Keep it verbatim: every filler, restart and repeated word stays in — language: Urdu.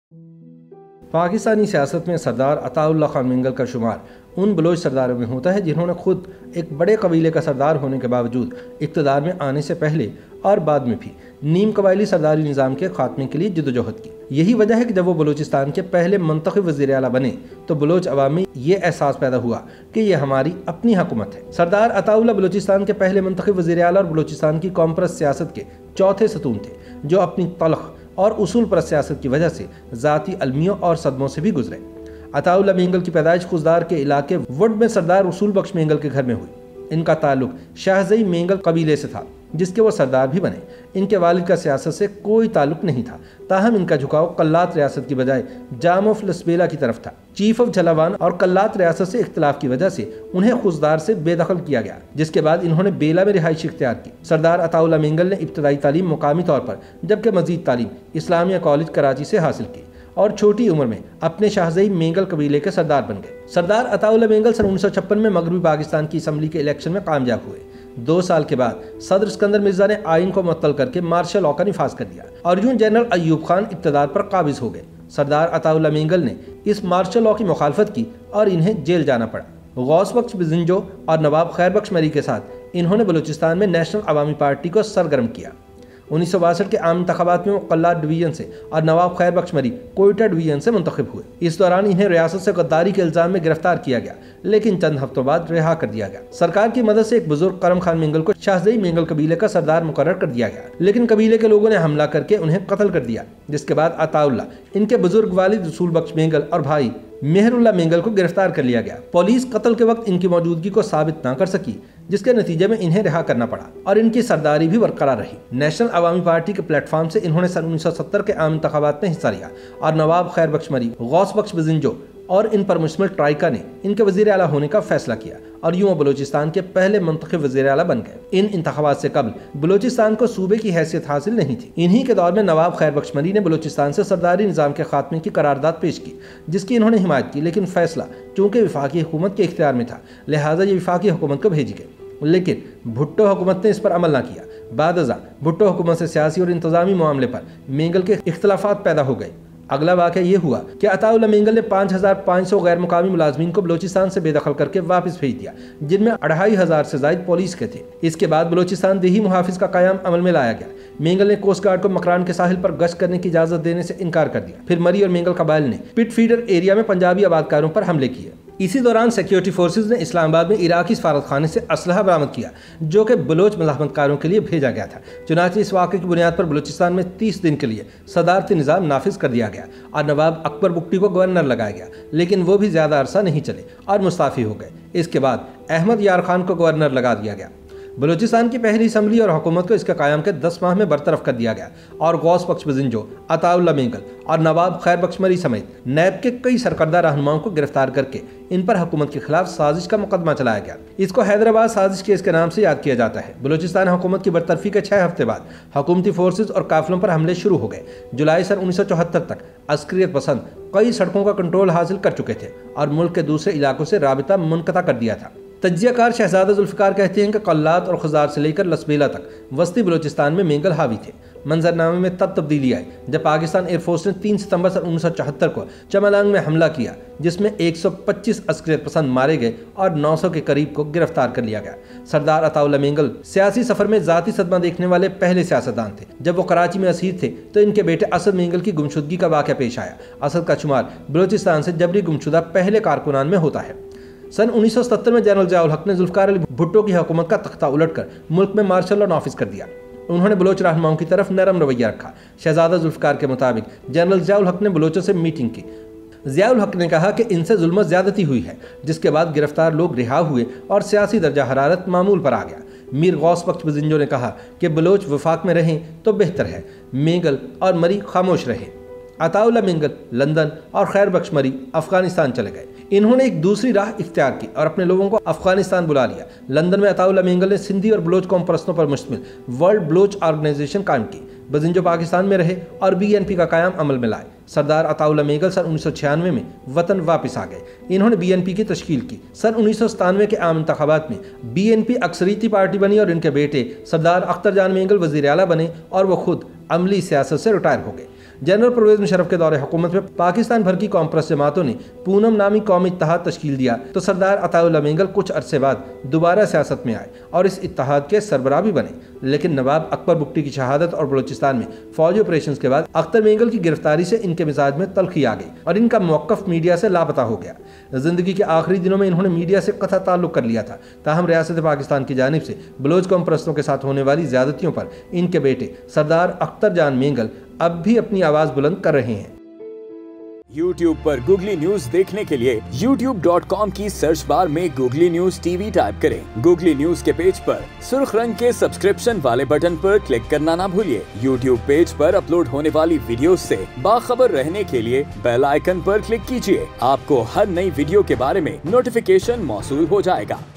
پاکستانی سیاست میں سردار عطا اللہ خان مینگل کا شمار ان بلوچ سرداروں میں ہوتا ہے جنہوں نے خود ایک بڑے قبیلے کا سردار ہونے کے باوجود اقتدار میں آنے سے پہلے اور بعد میں بھی نیم قبائلی سرداری نظام کے خاتمے کے لیے جدوجہد کی۔ یہی وجہ ہے کہ جب وہ بلوچستان کے پہلے منتخب وزیر اعلیٰ بنے تو بلوچ عوام میں یہ احساس پیدا ہوا کہ یہ ہماری اپنی حکومت ہے۔ سردار عطا اللہ بلوچستان کے پہلے منتخب وزیر اعلیٰ اور بلوچستان کی قوم پرست سیاست کے چوتھے ستون تھے، جو اپنی تلخ اور اصول پرست سیاست کی وجہ سے ذاتی المیوں اور صدموں سے بھی گزرے۔ عطا اللہ مینگل کی پیدائش خوزدار کے علاقے وڈ میں سردار رسول بخش مینگل کے گھر میں ہوئی۔ ان کا تعلق شاہزئی مینگل قبیلے سے تھا، جس کے وہ سردار بھی بنے۔ ان کے والد کا سیاست سے کوئی تعلق نہیں تھا، تاہم ان کا جھکاؤ قلات ریاست کی بجائے جام آف لسبیلا کی طرف تھا۔ چیف آف جھلاوان اور قلات ریاست سے اختلاف کی وجہ سے انہیں خوزدار سے بے دخل کیا گیا، جس کے بعد انہوں نے بیلا میں رہائش اختیار کی۔ سردار عطا اللہ مینگل نے ابتدائی تعلیم مقامی طور پر جبکہ مزید تعلیم اسلامیہ کالج کراچی سے حاصل کی اور چھوٹی عمر میں اپنے شاہزئی مینگل قبیلے کے سردار بن گئے۔ سردار عطا اللہ مینگل سن انیس سو چھپن میں مغربی پاکستان کی اسمبلی کے الیکشن میں کامیاب ہوئے۔ دو سال کے بعد صدر اسکندر مرزا نے آئین کو معطل کر کے مارشل لاء کا نفاذ کر دیا اور یوں جنرل ایوب خان اقتدار پر قابض ہو گئے۔ سردار عطا اللہ مینگل نے اس مارشل لاء کی مخالفت کی اور انہیں جیل جانا پڑا۔ غوث بخش بزنجو اور نواب خیر بخش مری کے ساتھ انہوں نے بلوچستان میں نیشنل عوامی پارٹی کو سرگرم کیا۔ انیس سو باسٹھ کے عام انتخابات میں وہ قلات ڈویژن سے اور نواب خیر بخش مری کوئٹہ ڈویژن سے منتخب ہوئے۔ اس دوران انہیں ریاست سے غداری کے الزام میں گرفتار کیا گیا، لیکن چند ہفتوں بعد رہا کر دیا گیا۔ سرکار کی مدد سے ایک بزرگ کرم خان مینگل کو شاہزئی مینگل قبیلے کا سردار مقرر کر دیا گیا، لیکن قبیلے کے لوگوں نے حملہ کر کے انہیں قتل کر دیا، جس کے بعد عطا اللہ، ان کے بزرگ والد رسول بخش مینگل اور بھائی مہر اللہ مینگل کو گرفتار کر لیا گیا۔ پولیس قتل کے وقت ان کی موجودگی کو ثابت نہ کر سکی، جس کے نتیجے میں انہیں رہا کرنا پڑا اور ان کی سرداری بھی برقرار رہی۔ نیشنل عوامی پارٹی کے پلیٹ فارم سے انہوں نے سن انیس سو ستر کے عام انتخابات میں حصہ لیا اور نواب خیر بخش مری، غوث بخش بزنجو اور ان پر مشتمل ٹرائیکا نے ان کے وزیر اعلیٰ ہونے کا فیصلہ کیا اور یوں وہ بلوچستان کے پہلے منتخب وزیر اعلیٰ بن گئے۔ ان انتخابات سے قبل بلوچستان کو صوبے کی حیثیت حاصل نہیں تھی۔ انہی کے دور میں نواب خیر بخش مری نے بلوچستان سے سرداری نظام کے خاتمے کی قرارداد پیش کی، جس کی انہوں نے حمایت کی، لیکن فیصلہ چونکہ وفاقی حکومت کے اختیار میں تھا، لہٰذا یہ وفاقی حکومت کو بھیجی گئی، لیکن بھٹو حکومت نے اس پر عمل نہ کیا۔ بعد ازاں بھٹو حکومت سے سیاسی اور انتظامی معاملے پر مینگل کے اختلافات پیدا ہو گئے۔ اگلا واقعہ یہ ہوا کہ عطا اللہ مینگل نے پانچ ہزار پانچ سو غیر مقامی ملازمین کو بلوچستان سے بے دخل کر کے واپس بھیج دیا، جن میں اڑھائی ہزار سے زائد پولیس کے تھے۔ اس کے بعد بلوچستان دیہی محافظ کا قیام عمل میں لایا گیا۔ مینگل نے کوسٹ گارڈ کو مکران کے ساحل پر گشت کرنے کی اجازت دینے سے انکار کر دیا۔ پھر مری اور مینگل قبائل نے پٹ فیڈر ایریا میں پنجابی آبادکاروں پر حملے کیے۔ اسی دوران سیکیورٹی فورسز نے اسلام آباد میں عراقی سفارت خانے سے اسلحہ برآمد کیا، جو کہ بلوچ مزاحمت کاروں کے لیے بھیجا گیا تھا۔ چنانچہ اس واقعے کی بنیاد پر بلوچستان میں تیس دن کے لیے صدارتی نظام نافذ کر دیا گیا اور نواب اکبر بگٹی کو گورنر لگایا گیا، لیکن وہ بھی زیادہ عرصہ نہیں چلے اور مستعفی ہو گئے۔ اس کے بعد احمد یار خان کو گورنر لگا دیا گیا۔ بلوچستان کی پہلی اسمبلی اور حکومت کو اس کے قیام کے دس ماہ میں برطرف کر دیا گیا اور غوث بخش بزنجو، عطا اللہ مینگل اور نواب خیر بخش مری سمیت نیب کے کئی سرکردہ رہنماؤں کو گرفتار کر کے ان پر حکومت کے خلاف سازش کا مقدمہ چلایا گیا۔ اس کو حیدرآباد سازش کیس کے نام سے یاد کیا جاتا ہے۔ بلوچستان حکومت کی برطرفی کے چھ ہفتے بعد حکومتی فورسز اور قافلوں پر حملے شروع ہو گئے۔ جولائی سن انیس سو چوہتر تک عسکریت پسند کئی سڑکوں کا کنٹرول حاصل کر چکے تھے اور ملک کے دوسرے علاقوں سے رابطہ منقطع کر دیا تھا۔ تجزیہ کار شہزادہ ذوالفقار کہتے ہیں کہ قلات اور خزار سے لے کر لسبیلا تک وسطی بلوچستان میں مینگل حاوی تھے۔ منظرنامے میں تب تبدیلی آئی جب پاکستان ایئر فورس نے تین ستمبر سن انیس سو چوہتر کو چملانگ میں حملہ کیا، جس میں ایک سو پچیس عسکریت پسند مارے گئے اور نو سو کے قریب کو گرفتار کر لیا گیا۔ سردار عطا اللہ مینگل سیاسی سفر میں ذاتی صدمہ دیکھنے والے پہلے سیاستدان تھے۔ جب وہ کراچی میں اسیر تھے تو ان کے بیٹے اسد مینگل کی گمشدگی کا واقعہ پیش آیا۔ اسد کا شمار بلوچستان سے جبری گمشدہ پہلے کارکنان میں ہوتا ہے۔ سن انیس سو ستر میں جنرل ضیاء الحق نے ذوالفقار علی بھٹو کی حکومت کا تختہ الٹ کر ملک میں مارشل لاء نافذ کر دیا۔ انہوں نے بلوچ رہنماؤں کی طرف نرم رویہ رکھا۔ شہزادہ ذوالفقار کے مطابق جنرل ضیاء الحق نے بلوچوں سے میٹنگ کی۔ ضیاء الحق نے کہا کہ ان سے ظلم و زیادتی ہوئی ہے، جس کے بعد گرفتار لوگ رہا ہوئے اور سیاسی درجہ حرارت معمول پر آ گیا۔ میر غوث بخش بزنجو نے کہا کہ بلوچ وفاق میں رہیں تو بہتر ہے، مینگل اور مری خاموش رہے۔ عطا اللہ مینگل لندن اور خیر بخش مری افغانستان چلے گئے۔ انہوں نے ایک دوسری راہ اختیار کی اور اپنے لوگوں کو افغانستان بلا لیا۔ لندن میں عطا اللہ مینگل نے سندھی اور بلوچ قوم پرستوں پر مشتمل ورلڈ بلوچ آرگنائزیشن قائم کی۔ بزنجو پاکستان میں رہے اور بی این پی کا قیام عمل میں لائے۔ سردار عطا اللہ مینگل سن انیس سو چھیانوے میں وطن واپس آ گئے۔ انہوں نے بی این پی کی تشکیل کی۔ سن انیس سو ستانوے کے عام انتخابات میں بی این پی اکثریتی پارٹی بنی اور ان کے بیٹے سردار اختر جان مینگل وزیر اعلیٰ بنے اور وہ خود عملی سیاست سے ریٹائر ہو گئے۔ जनरल परवेज मुशर्रफ के दौरे हुकूमत में पाकिस्तान भर की कॉमप्रस जमातों ने पूनम नामी कौमी इत्तेहाद तश्कील दिया तो सरदार अताउल्लाह मेंगल कुछ अरसे बाद दोबारा सियासत में आए और इस इत्तेहाद के सरबराह भी बने। लेकिन नवाब अकबर बुगटी की शहादत और बलूचिस्तान में फौजी ऑपरेशन के बाद अख्तर मेंगल की गिरफ्तारी से इनके मिजाज में तल्खी आ गई और इनका मौक़िफ़ मीडिया से लापता हो गया। जिंदगी के आखिरी दिनों में इन्होंने मीडिया से कतई ताल्लुक़ कर लिया था। ताहम रियासत पाकिस्तान की जानिब से बलोच कौम परस्तों के साथ होने वाली ज़्यादतियों पर इनके बेटे सरदार अख्तर जान मेंगल अब भी अपनी आवाज़ बुलंद कर रहे हैं। YouTube पर गूगली न्यूज देखने के लिए यूट्यूब डॉट कॉम की सर्च बार में गूगली न्यूज टीवी टाइप करें। गूगली न्यूज के पेज पर सुर्ख रंग के सब्सक्रिप्शन वाले बटन पर क्लिक करना ना भूलिए। YouTube पेज पर अपलोड होने वाली वीडियोस से बाखबर रहने के लिए बेल आइकन पर क्लिक कीजिए। आपको हर नई वीडियो के बारे में नोटिफिकेशन मौसूल हो जाएगा।